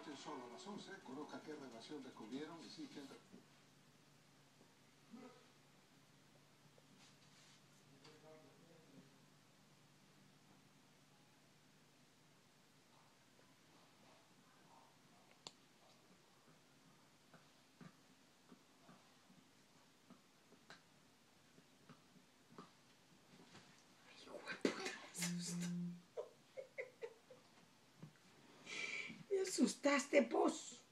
Escuchen solo a las 11, conozca qué relación descubrieron y sí que... Me asustaste, pos.